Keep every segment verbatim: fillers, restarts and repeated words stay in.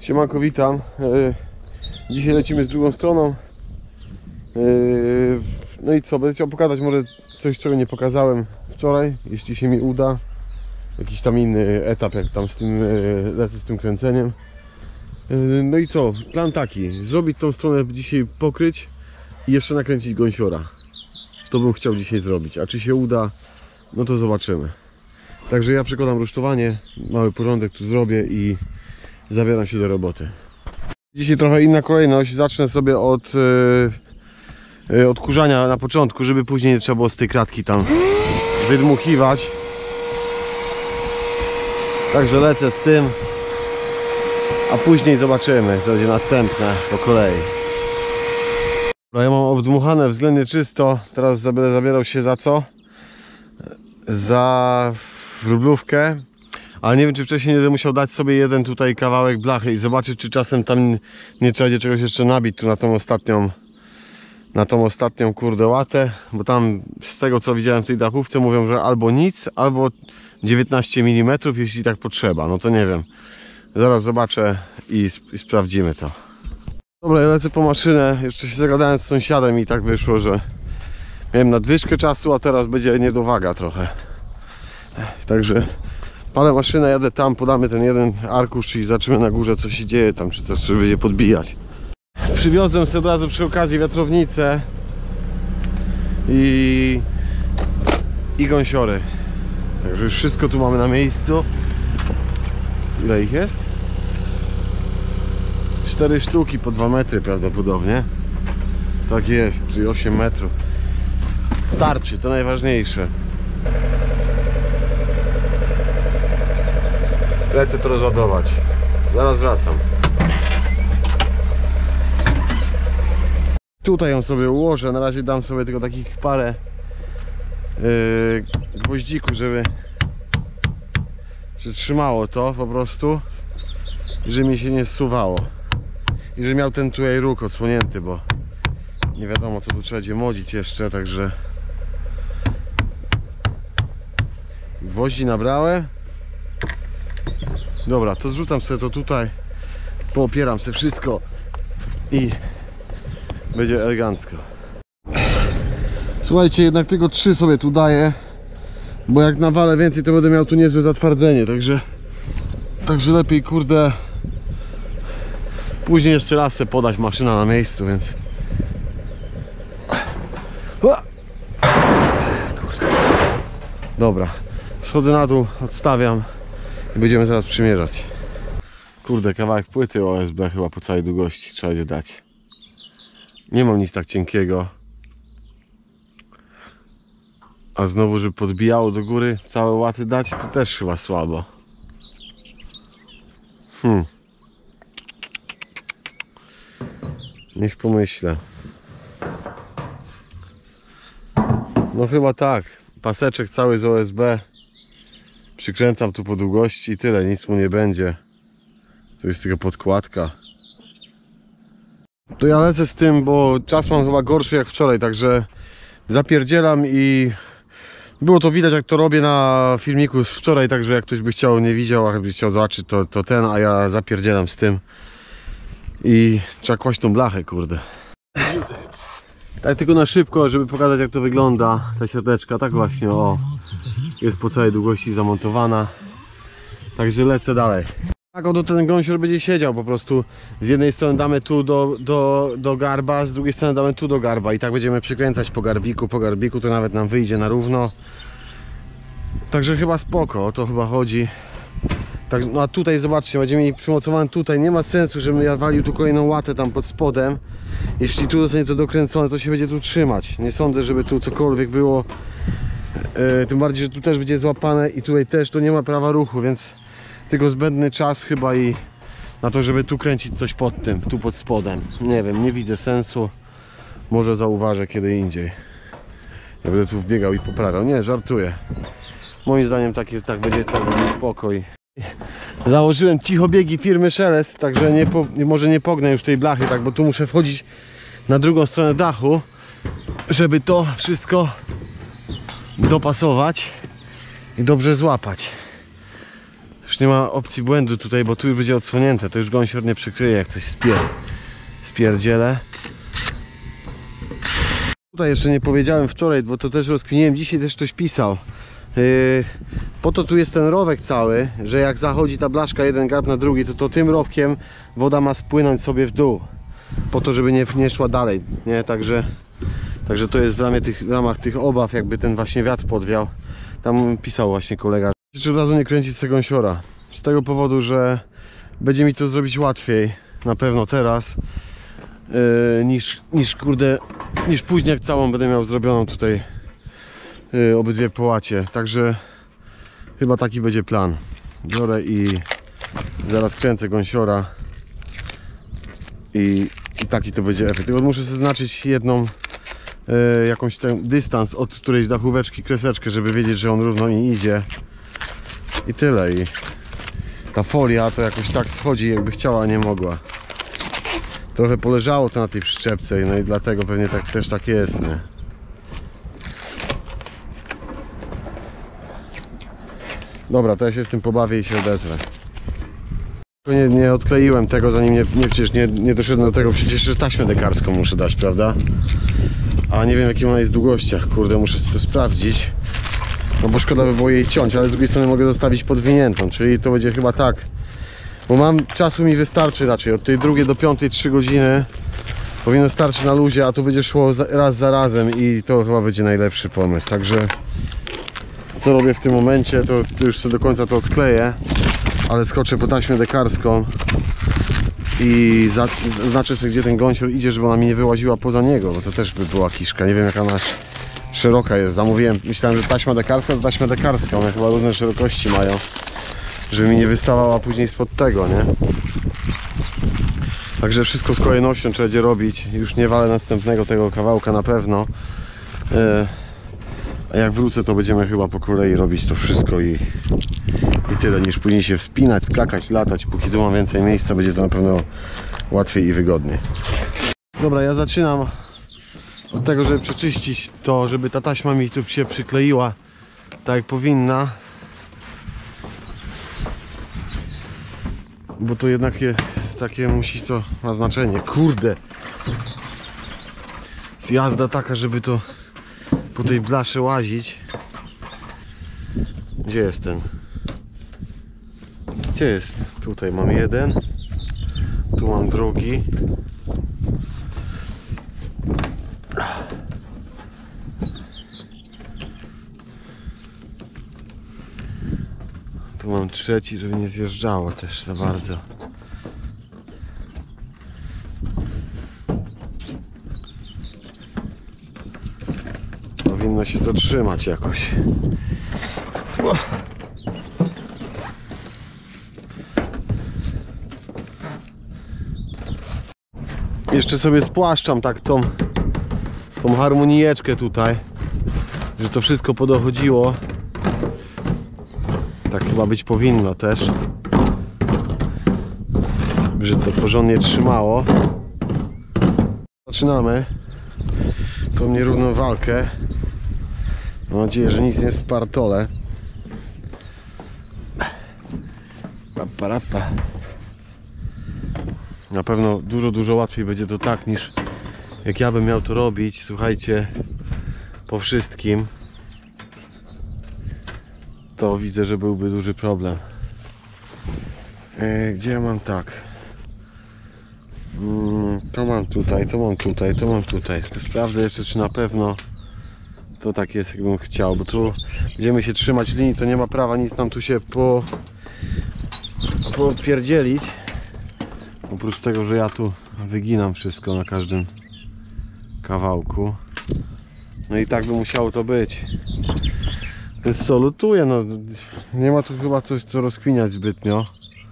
Siemanko, witam. Dzisiaj lecimy z drugą stroną. No i co, będę chciał pokazać może coś, czego nie pokazałem wczoraj, jeśli się mi uda. Jakiś tam inny etap, jak tam z tym lecę, z tym kręceniem. No i co, plan taki, zrobić tą stronę dzisiaj, pokryć i jeszcze nakręcić gąsiora. To bym chciał dzisiaj zrobić, a czy się uda, no to zobaczymy. Także ja przekładam rusztowanie, mały porządek tu zrobię i zabieram się do roboty. Dzisiaj trochę inna kolejność. Zacznę sobie od yy, odkurzania na początku, żeby później nie trzeba było z tej kratki tam wydmuchiwać. Także lecę z tym, a później zobaczymy, co będzie następne po kolei. Ja mam obdmuchane względnie czysto. Teraz będę zabierał się za co? Za wróblówkę. Ale nie wiem, czy wcześniej nie będę musiał dać sobie jeden tutaj kawałek blachy i zobaczyć, czy czasem tam nie trzeba będzie czegoś jeszcze nabić tu na tą ostatnią na tą ostatnią kurde łatę, bo tam z tego, co widziałem w tej dachówce, mówią, że albo nic, albo dziewiętnaście milimetrów, jeśli tak potrzeba. No to nie wiem, zaraz zobaczę i, i sprawdzimy to. Dobra, ja lecę po maszynę. Jeszcze się zagadałem z sąsiadem i tak wyszło, że miałem nadwyżkę czasu, a teraz będzie niedowaga trochę. Także palę maszynę, jadę tam, podamy ten jeden arkusz i zobaczymy na górze, co się dzieje tam, czy coś czy będzie podbijać. Przywiozłem sobie od razu przy okazji wiatrownicę i, i gąsiory. Także już wszystko tu mamy na miejscu. Ile ich jest? Cztery sztuki po dwa metry prawdopodobnie. Tak jest, czyli osiem metrów. Starczy, to najważniejsze. Lecę to rozładować. Zaraz wracam. Tutaj ją sobie ułożę. Na razie dam sobie tylko takich parę yy, gwoździków, żeby przytrzymało to po prostu, żeby mi się nie zsuwało i żeby miał ten tutaj róg odsłonięty, bo nie wiadomo, co tu trzeba będzie modzić jeszcze, także gwoździ nabrałem. Dobra, to zrzucam sobie to tutaj, poopieram sobie wszystko i będzie elegancko. Słuchajcie, jednak tylko trzy sobie tu daję, bo jak nawalę więcej, to będę miał tu niezłe zatwardzenie, także także lepiej, kurde, później jeszcze raz sobie podać maszyna na miejscu, więc kurde. Dobra, schodzę na dół, odstawiam i będziemy zaraz przymierzać. Kurde, kawałek płyty O S B chyba po całej długości trzeba będzie dać. Nie mam nic tak cienkiego. A znowu, żeby podbijało do góry całe łaty dać, to też chyba słabo. Hmm. Niech pomyślę. No chyba tak. Paseczek cały z O S B. Przykręcam tu po długości i tyle, nic mu nie będzie. To jest tylko podkładka. To ja lecę z tym, bo czas mam chyba gorszy jak wczoraj, także zapierdzielam i było to widać, jak to robię na filmiku z wczoraj, także jak ktoś by chciał, nie widział, a by chciał zobaczyć, to, to ten, a ja zapierdzielam z tym i trzeba kłaść tą blachę, kurde. Tak tylko na szybko, żeby pokazać, jak to wygląda, ta siateczka, tak właśnie, o, jest po całej długości zamontowana, także lecę dalej. Tak oto ten gąsior będzie siedział po prostu. Z jednej strony damy tu do, do, do garba, z drugiej strony damy tu do garba i tak będziemy przykręcać po garbiku, po garbiku to nawet nam wyjdzie na równo. Także chyba spoko, o to chyba chodzi. Tak, no a tutaj zobaczcie, będziemy mieli przymocowany tutaj, nie ma sensu, żebym ja walił tu kolejną łatę tam pod spodem. Jeśli tu zostanie to dokręcone, to się będzie tu trzymać. Nie sądzę, żeby tu cokolwiek było. Yy, tym bardziej, że tu też będzie złapane i tutaj też to nie ma prawa ruchu, więc tylko zbędny czas chyba i na to, żeby tu kręcić coś pod tym, tu pod spodem. Nie wiem, nie widzę sensu. Może zauważę kiedy indziej. Ja będę tu wbiegał i poprawiał. Nie, żartuję. Moim zdaniem tak, jest, tak będzie, tak będzie spokój. Założyłem cichobiegi firmy Szelest, także nie po, może nie pognę już tej blachy, tak, bo tu muszę wchodzić na drugą stronę dachu, żeby to wszystko dopasować i dobrze złapać. Już nie ma opcji błędu tutaj, bo tu już będzie odsłonięte. To już gąsior nie przykryje, jak coś spier spierdzielę. Tutaj jeszcze nie powiedziałem wczoraj, bo to też rozkminiłem. Dzisiaj też ktoś pisał. Yy, po to tu jest ten rowek cały, że jak zachodzi ta blaszka jeden gard na drugi, to, to tym rowkiem woda ma spłynąć sobie w dół. Po to, żeby nie, nie szła dalej, nie? Także, także to jest w, ramie tych, w ramach tych obaw, jakby ten właśnie wiatr podwiał. Tam pisał właśnie kolega, że od razu nie kręcić z tego gąsiora. Z tego powodu, że będzie mi to zrobić łatwiej, na pewno teraz, yy, niż, niż kurde, niż później jak całą będę miał zrobioną tutaj yy, obydwie połacie. Także chyba taki będzie plan. Biorę i zaraz kręcę gąsiora i, i taki to będzie efekt. Tylko muszę zaznaczyć jedną yy, jakąś ten dystans od którejś dachóweczki, kreseczkę, żeby wiedzieć, że on równo mi idzie. I tyle. I ta folia to jakoś tak schodzi, jakby chciała, a nie mogła. Trochę poleżało to na tej przyczepce, no i dlatego pewnie tak, też tak jest, nie? Dobra, to ja się z tym pobawię i się odezwę. Nie, nie odkleiłem tego, zanim nie, nie, przecież nie, nie doszedłem do tego, przecież jeszcze taśmę dekarską muszę dać, prawda? A nie wiem, jakim ona jest w długościach, kurde, muszę to sprawdzić. No bo szkoda by było jej ciąć, ale z drugiej strony mogę zostawić podwiniętą, czyli to będzie chyba tak. Bo mam, czasu mi wystarczy raczej, od tej drugiej do piątej trzy godziny powinno starczyć na luzie, a tu będzie szło za, raz za razem i to chyba będzie najlepszy pomysł. Także co robię w tym momencie, to już sobie do końca to odkleję, ale skoczę po taśmę dekarską i zaznaczę sobie, gdzie ten gąsior idzie, żeby ona mi nie wyłaziła poza niego, bo to też by była kiszka. Nie wiem, jaka ona szeroka jest. Zamówiłem, myślałem, że taśma dekarska to taśma dekarska, one chyba różne szerokości mają, żeby mi nie wystawała później spod tego, nie? Także wszystko z kolejnością trzeba będzie robić. Już nie walę następnego tego kawałka na pewno. A jak wrócę, to będziemy chyba po kolei robić to wszystko i, i tyle, niż później się wspinać, skakać, latać. Póki tu mam więcej miejsca, będzie to na pewno łatwiej i wygodniej. Dobra, ja zaczynam od tego, żeby przeczyścić to, żeby ta taśma mi tu się przykleiła tak jak powinna. Bo to jednak jest takie, musi to ma znaczenie. Kurde! Jest jazda taka, żeby to po tej blasze łazić. Gdzie jest ten? Gdzie jest? Tutaj mam jeden. Tu mam drugi. Tu mam trzeci, żeby nie zjeżdżało też za bardzo. Powinno się to trzymać jakoś. O. Jeszcze sobie spłaszczam tak tą, tą harmonijeczkę tutaj, że to wszystko podochodziło. Tak chyba być powinno też, że to porządnie trzymało. Zaczynamy tą nierówną walkę. Mam nadzieję, że nic nie spartolę. Rapa, rapa. Na pewno dużo, dużo łatwiej będzie to tak, niż jak ja bym miał to robić, słuchajcie, po wszystkim. To widzę, że byłby duży problem. E, gdzie ja mam tak? Mm, to mam tutaj, to mam tutaj, to mam tutaj. Sprawdzę jeszcze, czy na pewno to tak jest, jakbym chciał, bo tu będziemy się trzymać linii, to nie ma prawa nic nam tu się po poodpierdzielić. Oprócz tego, że ja tu wyginam wszystko na każdym kawałku. No i tak by musiało to być. Więc co, lutuję, no nie ma tu chyba coś co rozkminiać zbytnio.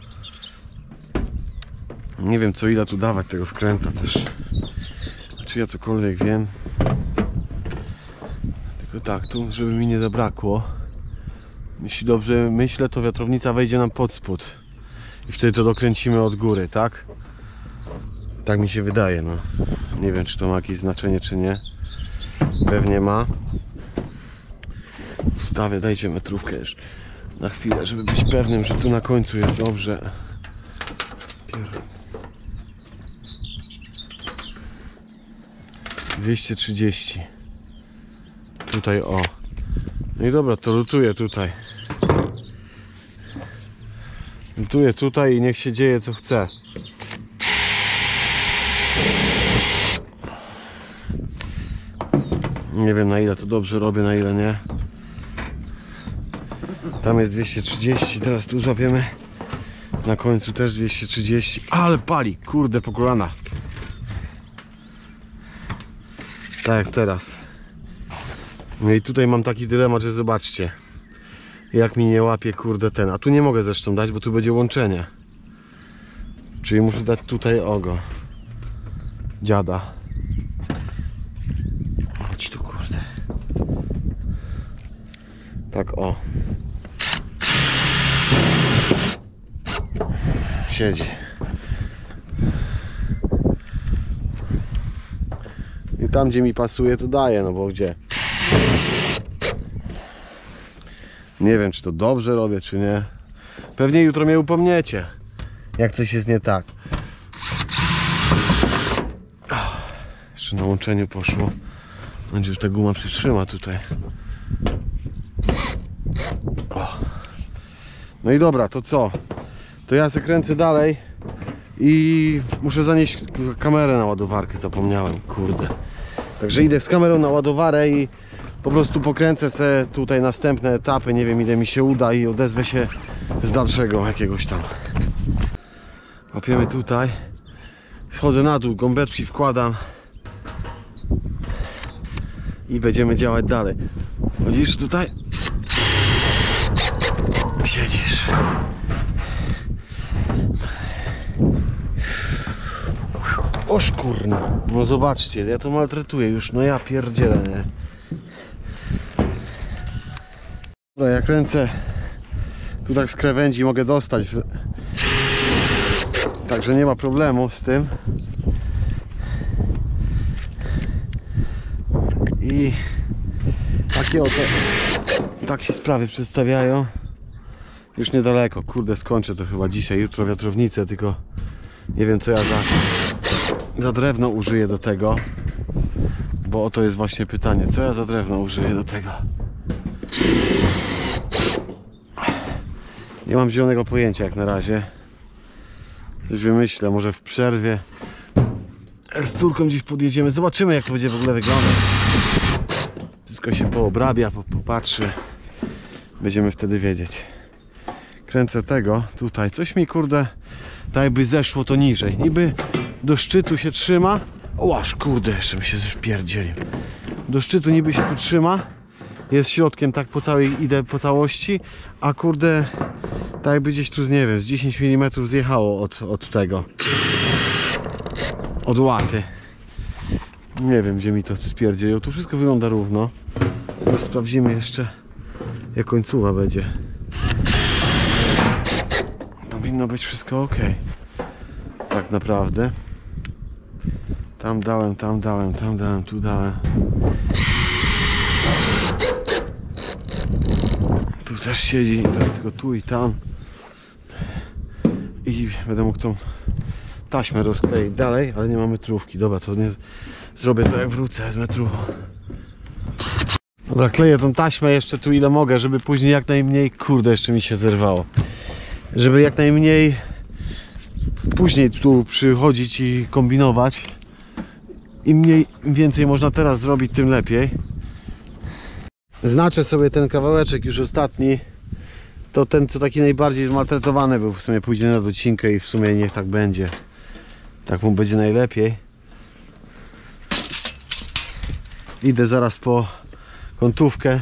Nie wiem, co ile tu dawać tego wkręta też. Czy ja cokolwiek wiem. Tylko tak, tu żeby mi nie zabrakło. Jeśli dobrze myślę, to wiatrownica wejdzie nam pod spód. I wtedy to dokręcimy od góry, tak? Tak mi się wydaje, no. Nie wiem, czy to ma jakieś znaczenie, czy nie. Pewnie ma. Ustawię, dajcie metrówkę jeszcze. Na chwilę, żeby być pewnym, że tu na końcu jest dobrze. dwieście trzydzieści. Tutaj o. No i dobra, to lutuję tutaj. Lutuję tutaj i niech się dzieje co chce. Nie wiem na ile to dobrze robię, na ile nie. Tam jest dwieście trzydzieści, teraz tu złapiemy. Na końcu też dwieście trzydzieści. Ale pali, kurde, po kolana. Tak jak teraz. No i tutaj mam taki dylemat, że zobaczcie, jak mi nie łapie, kurde, ten. A tu nie mogę zresztą dać, bo tu będzie łączenie. Czyli muszę dać tutaj ogo. Dziada. Chodź tu, kurde. Tak o. Siedzi. I tam gdzie mi pasuje to daję, no bo gdzie? Nie wiem czy to dobrze robię czy nie. Pewnie jutro mnie upomniecie, jak coś jest nie tak. Jeszcze na łączeniu poszło. Będzie już ta guma przytrzyma tutaj. O. No i dobra, to co? To ja se kręcę dalej i muszę zanieść kamerę na ładowarkę, zapomniałem, kurde. Także idę z kamerą na ładowarę i po prostu pokręcę se tutaj następne etapy, nie wiem ile mi się uda i odezwę się z dalszego jakiegoś tam. Łapiemy tutaj, schodzę na dół, gąbeczki wkładam i będziemy działać dalej. Chodzisz tutaj? Siedzisz. Oż kurna, no zobaczcie, ja to maltretuję już, no ja pierdzielę, nie? Dobra, jak ręce tu tak z krawędzi mogę dostać, także nie ma problemu z tym. I takie oto, tak się sprawy przedstawiają. Już niedaleko, kurde, skończę to chyba dzisiaj, jutro wiatrownicę, tylko nie wiem co ja za, za drewno użyję do tego, bo oto jest właśnie pytanie, co ja za drewno użyję do tego. Nie mam zielonego pojęcia jak na razie. Coś wymyślę, może w przerwie jak z córką gdzieś podjedziemy, zobaczymy jak to będzie w ogóle wyglądać. Wszystko się poobrabia, popatrzy, będziemy wtedy wiedzieć. Kręcę tego tutaj, coś mi kurde tak jakby zeszło to niżej, niby do szczytu się trzyma. O aż kurde, jeszcze mi się wpierdzielił. Do szczytu niby się tu trzyma, jest środkiem tak po całej, idę po całości, a kurde tak jakby gdzieś tu z nie wiem, z dziesięć milimetrów zjechało od, od tego, od łaty. Nie wiem gdzie mi to spierdzieliło, tu wszystko wygląda równo. Teraz sprawdzimy jeszcze jak końcówa będzie. Powinno być wszystko ok. Tak naprawdę. Tam dałem, tam dałem, tam dałem, tu dałem. Tu też siedzi, teraz tylko tu i tam. I będę mógł tą taśmę rozkleić dalej, ale nie ma metrówki. Dobra, to nie zrobię to jak wrócę z metrówką. Dobra, kleję tą taśmę jeszcze tu ile mogę, żeby później jak najmniej, kurde, jeszcze mi się zerwało. Żeby jak najmniej później tu przychodzić i kombinować. Im mniej, im więcej można teraz zrobić, tym lepiej. Znaczę sobie ten kawałeczek już ostatni. To ten co taki najbardziej zmaltretowany był. W sumie pójdzie na docinkę i w sumie niech tak będzie. Tak mu będzie najlepiej. Idę zaraz po kątówkę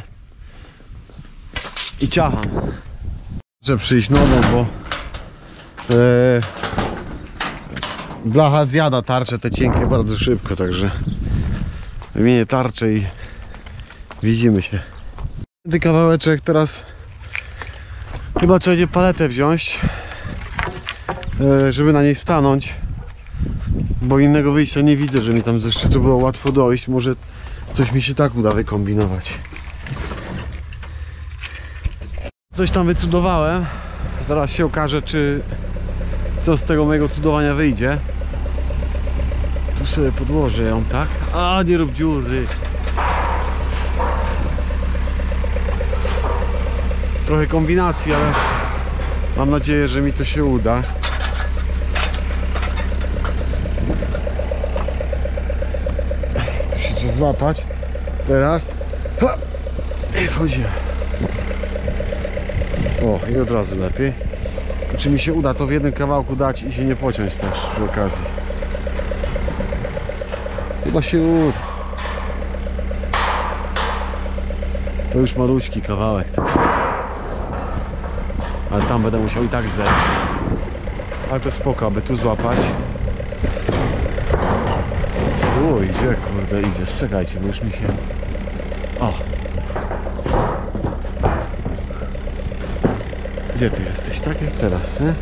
i ciacham. Muszę przyjść nową, bo e, blacha zjada tarcze te cienkie bardzo szybko, także wymienię tarczę i widzimy się. Ten kawałeczek teraz chyba trzeba będzie paletę wziąć, e, żeby na niej stanąć, bo innego wyjścia nie widzę, że mi tam ze szczytu było łatwo dojść. Może coś mi się tak uda wykombinować. Coś tam wycudowałem. Zaraz się okaże, czy co z tego mojego cudowania wyjdzie. Tu sobie podłożę ją, tak? A, nie rób dziury. Trochę kombinacji, ale mam nadzieję, że mi to się uda. Tu się trzeba złapać. Teraz. Ha! I wchodzimy. O, i od razu lepiej. Czy mi się uda to w jednym kawałku dać i się nie pociąć też przy okazji. Chyba się uda. To już maluśki kawałek. Ale tam będę musiał i tak zejść. Ale to spoko, aby tu złapać. Tu idzie, kurde, idziesz. Czekajcie, bo już mi się... O! Gdzie ty jesteś? Tak jak teraz, nie?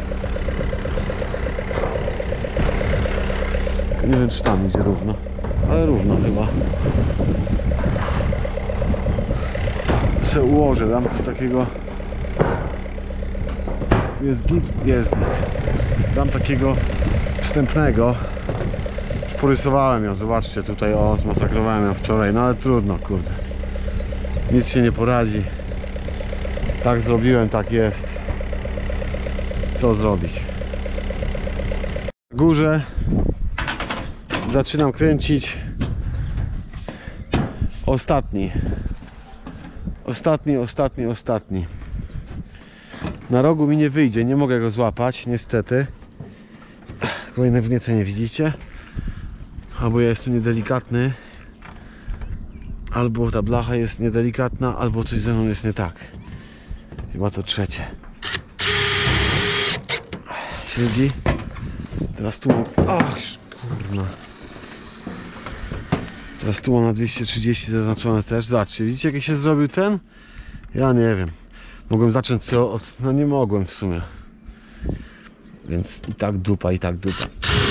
Nie wiem, czy tam idzie równo. Ale równo chyba. To sobie ułożę, dam tu takiego... Tu jest git? Jest git. Dam takiego wstępnego. Już porysowałem ją, zobaczcie tutaj, o, zmasakrowałem ją wczoraj, no ale trudno, kurde. Nic się nie poradzi. Tak zrobiłem, tak jest. Co zrobić? W górze zaczynam kręcić ostatni. Ostatni, ostatni, ostatni. Na rogu mi nie wyjdzie, nie mogę go złapać, niestety. Kolejne wniece nie widzicie. Albo ja jestem niedelikatny, albo ta blacha jest niedelikatna, albo coś ze mną jest nie tak. Chyba to trzecie. Siedzi. Teraz tu mam... Ach, kurna. Teraz tu mam na dwieście trzydzieści zaznaczone też. Zobaczcie, widzicie jaki się zrobił ten? Ja nie wiem. Mogłem zacząć co od... No nie mogłem w sumie. Więc i tak dupa, i tak dupa.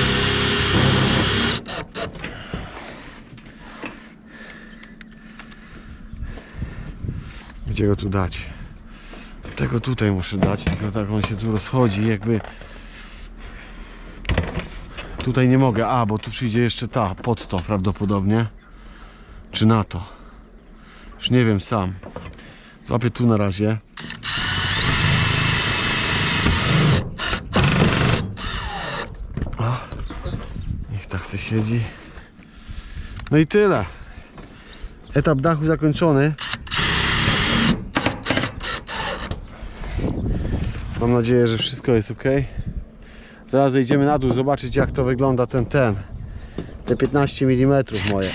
Gdzie go tu dać? Tego tutaj muszę dać, tylko tak on się tu rozchodzi, jakby... Tutaj nie mogę, a bo tu przyjdzie jeszcze ta, pod to prawdopodobnie. Czy na to? Już nie wiem sam. Złapię tu na razie. O, niech tak se siedzi. No i tyle. Etap dachu zakończony. Mam nadzieję, że wszystko jest ok. Zaraz zejdziemy na dół, zobaczyć jak to wygląda ten ten. Te piętnaście milimetrów moje.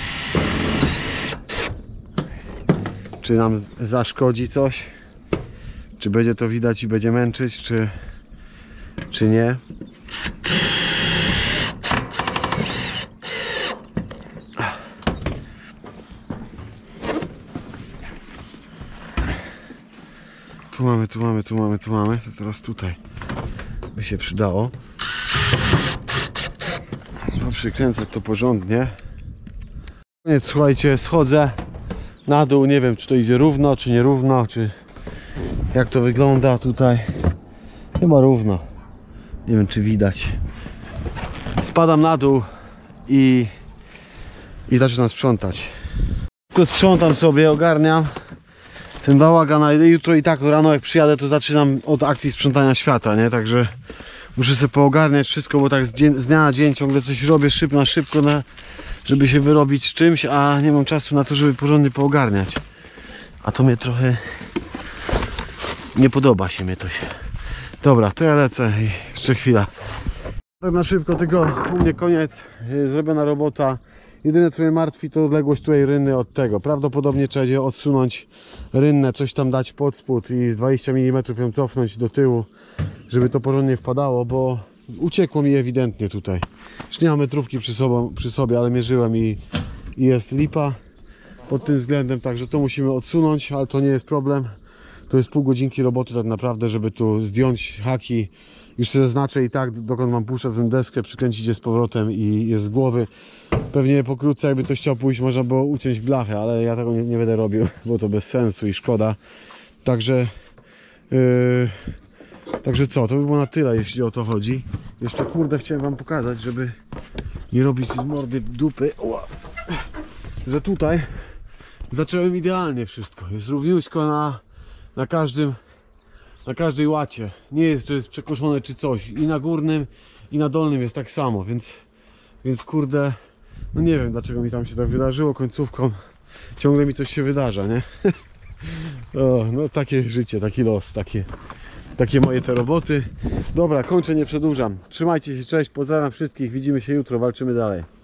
Czy nam zaszkodzi coś? Czy będzie to widać i będzie męczyć, czy, czy nie? Tu mamy, tu mamy, tu mamy, tu mamy. To teraz tutaj by się przydało. No, przykręcać to porządnie. Koniec, słuchajcie, schodzę na dół. Nie wiem, czy to idzie równo, czy nie równo, czy jak to wygląda tutaj. Chyba równo. Nie wiem, czy widać. Spadam na dół i, i zaczynam sprzątać. Tylko sprzątam sobie, ogarniam ten bałagan, a jutro i tak rano jak przyjadę, to zaczynam od akcji sprzątania świata, nie? Także muszę sobie poogarniać wszystko, bo tak z, dzień, z dnia na dzień ciągle coś robię szybko na szybko, na, żeby się wyrobić z czymś, a nie mam czasu na to, żeby porządnie poogarniać. A to mnie trochę nie podoba się mnie to się. Dobra, to ja lecę i jeszcze chwila. Tak na szybko, tylko u mnie koniec, zrobiona robota. Jedyne co mnie martwi to odległość tutaj rynny od tego. Prawdopodobnie trzeba będzie odsunąć rynnę, coś tam dać pod spód i z dwadzieścia milimetrów ją cofnąć do tyłu, żeby to porządnie wpadało, bo uciekło mi ewidentnie tutaj. Już nie mam metrówki przy, sobą, przy sobie, ale mierzyłem i, i jest lipa pod tym względem, także to musimy odsunąć, ale to nie jest problem. To jest pół godzinki roboty tak naprawdę, żeby tu zdjąć haki. Już sobie zaznaczę i tak, dokąd mam puszczać tę deskę, przykręcić je z powrotem i jest z głowy. Pewnie pokrótce, jakby to chciał pójść, można było uciąć blachę, ale ja tego nie, nie będę robił, bo to bez sensu i szkoda. Także Yy, także co, to by było na tyle, jeśli o to chodzi. Jeszcze kurde chciałem wam pokazać, żeby nie robić z mordy dupy, Ła. że tutaj zacząłem idealnie wszystko. Jest równiuśko na, na każdym, na każdej łacie. Nie jest, że jest przekoszone czy coś. I na górnym, i na dolnym jest tak samo, więc, więc kurde, no nie wiem dlaczego mi tam się tak wydarzyło końcówką. Ciągle mi coś się wydarza, nie? O, no takie życie, taki los, takie, takie moje te roboty. Dobra, kończę, nie przedłużam. Trzymajcie się, cześć, pozdrawiam wszystkich, widzimy się jutro, walczymy dalej.